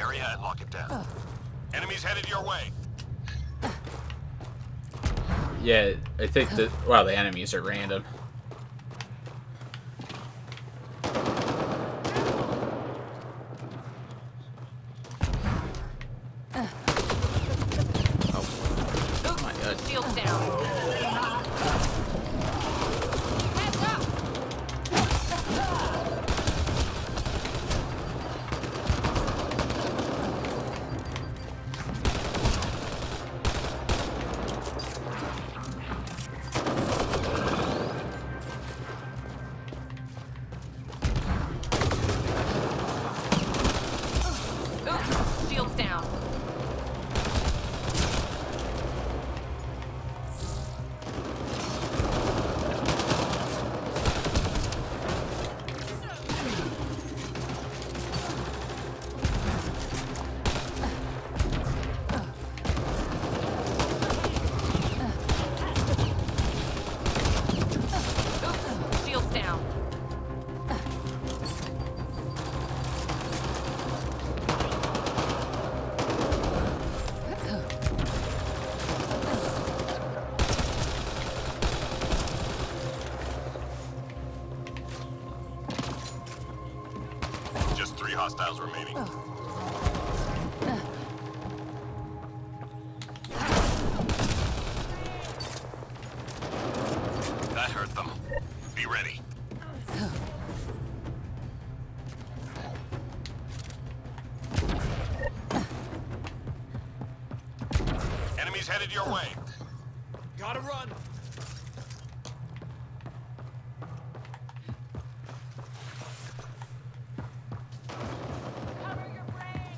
area and lock it down. Enemies headed your way. Yeah, I think that, well, the enemies are random. Oh my god. Shields down. Heads up. Shields down. Shields down. Just 3 hostiles remaining. That hurt them. Be ready. Enemies headed your way. Gotta run. Cover your brain.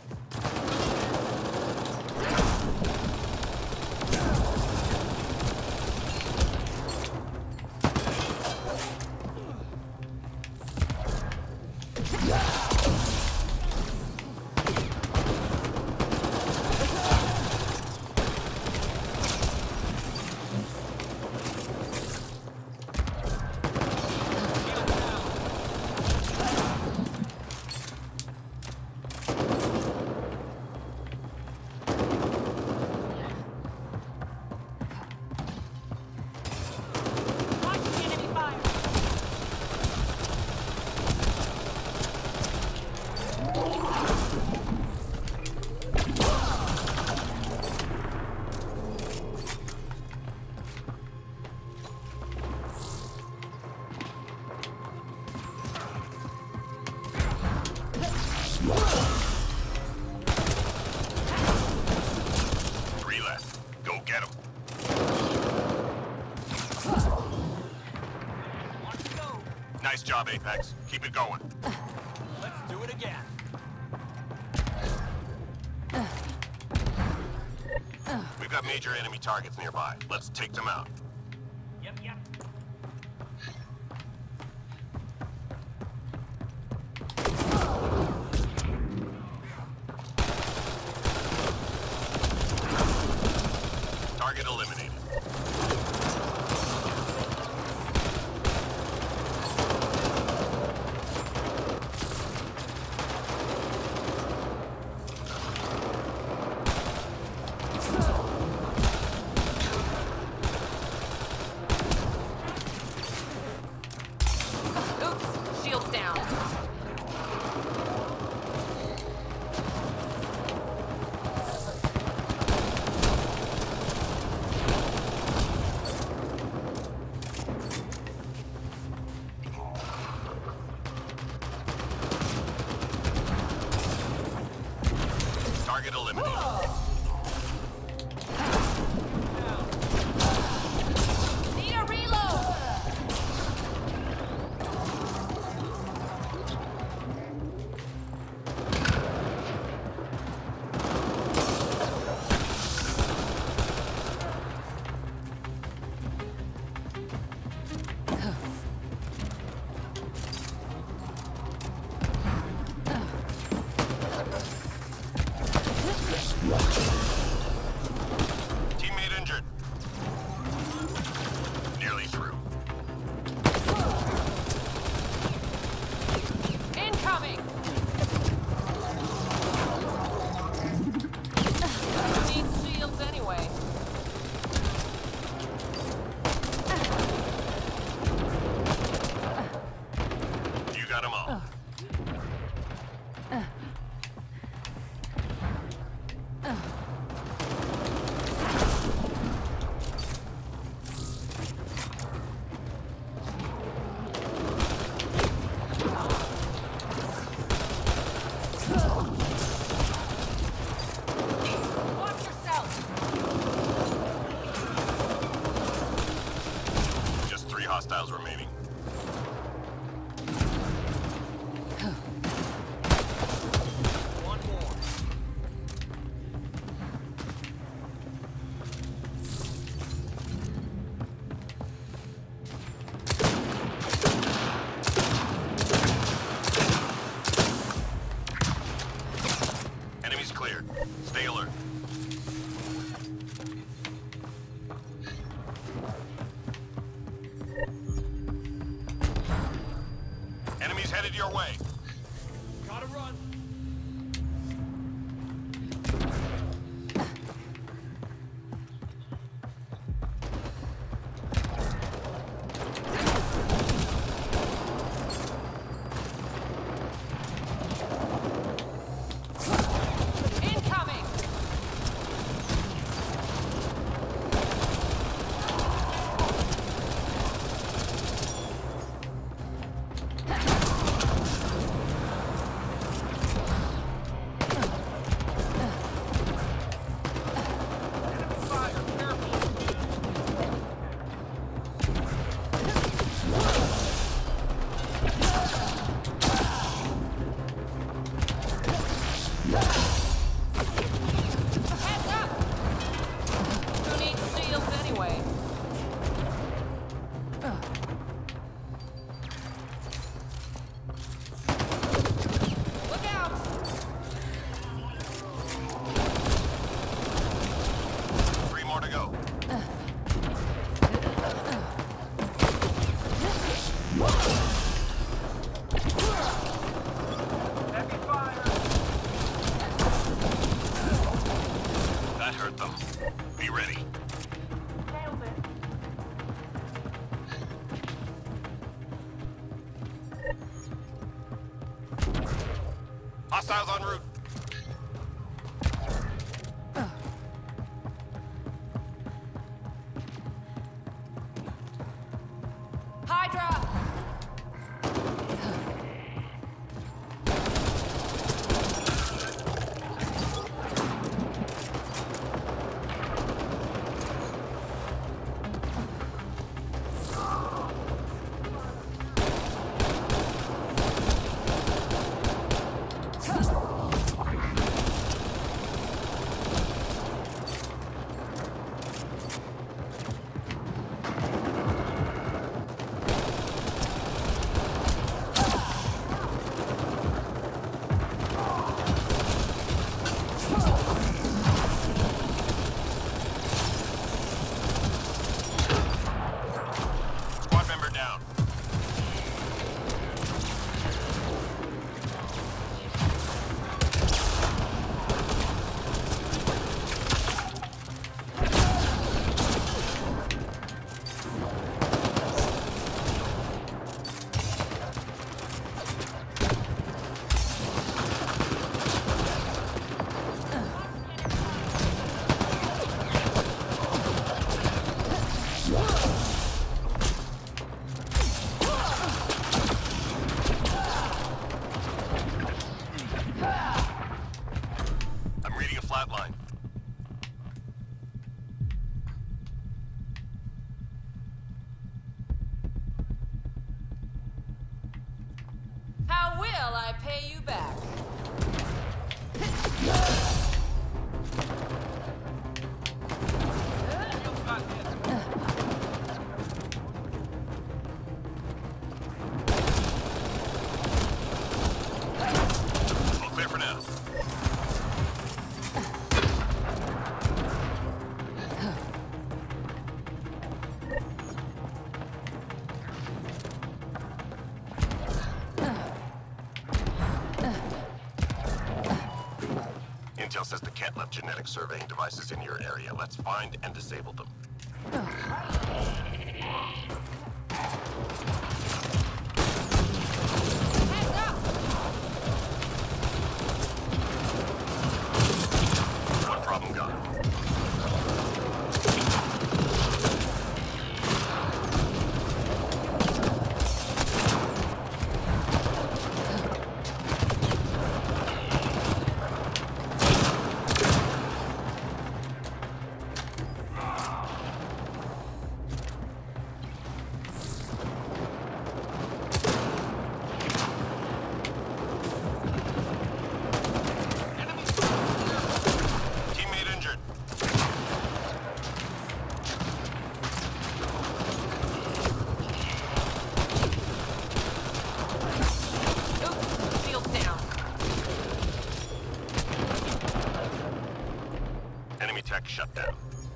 Watch the enemy fire. Three left. Go get them. Nice job, Apex. Keep it going. Let's do it again. We've got major enemy targets nearby. Let's take them out. Yep. Target eliminated. Oops. Shields down. Target eliminated. Need a reload. hostiles remaining. One more. Enemies cleared. Stay alert. Enemies headed your way. Gotta run. Incoming. Heads up! Who needs shields anyway? Look out! Three more to go. Heavy fire! That hurt them. Be ready. Nailed it. Hostiles en route. Hydra! Squad member down. I'm reading a flatline. How will I pay you back? All clear for now. Intel says the cat left genetic surveying devices in your area. Let's find and disable them. Heads up! One problem gone. shut down.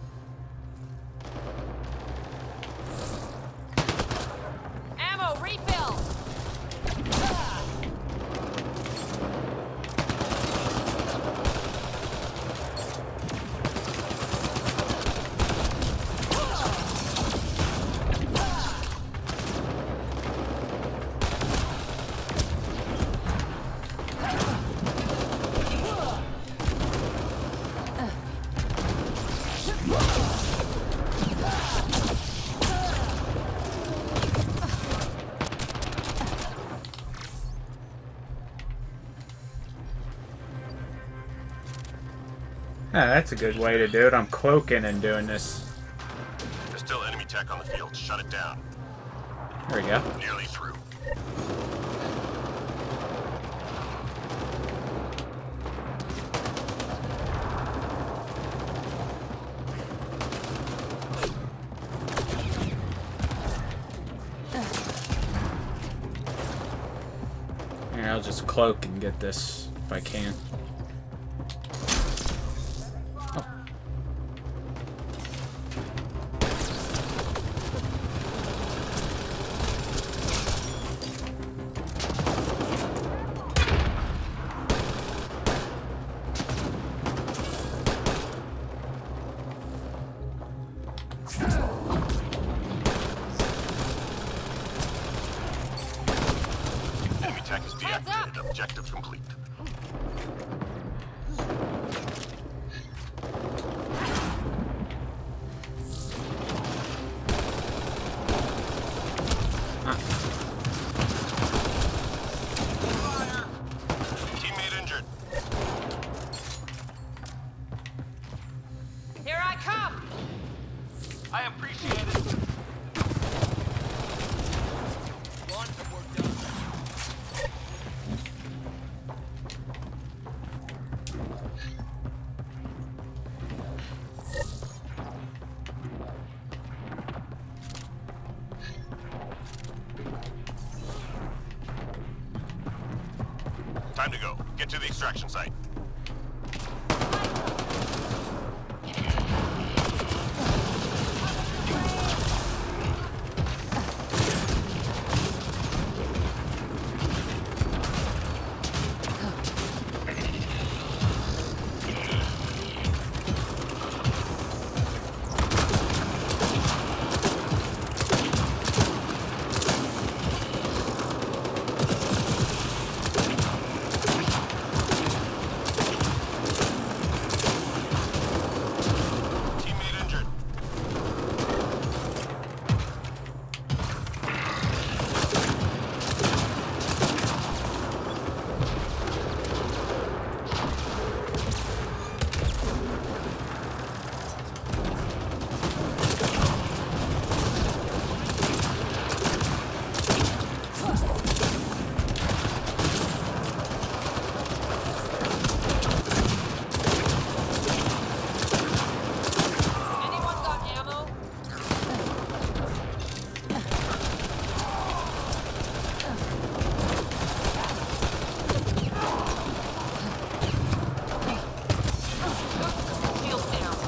Ammo refill! Yeah, that's a good way to do it. I'm cloaking and doing this. There's still enemy tech on the field. Shut it down. There we go. Nearly through. Here, I'll just cloak and get this if I can. Enemy tech is deactivated. Objective complete. Teammate injured. Here I come! I appreciate it. Want some work done? Time to go. Get to the extraction site. Teammate injured. Anyone got ammo? Shields down.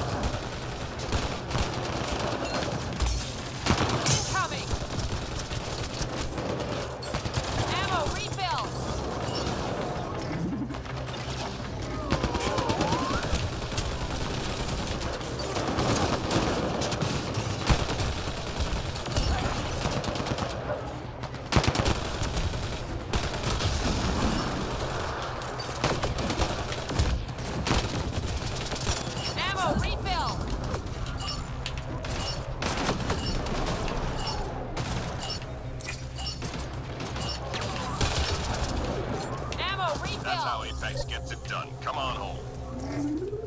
Incoming! Ammo refill! Ammo refill! Ammo refill! That's how Apex gets it done. Come on home.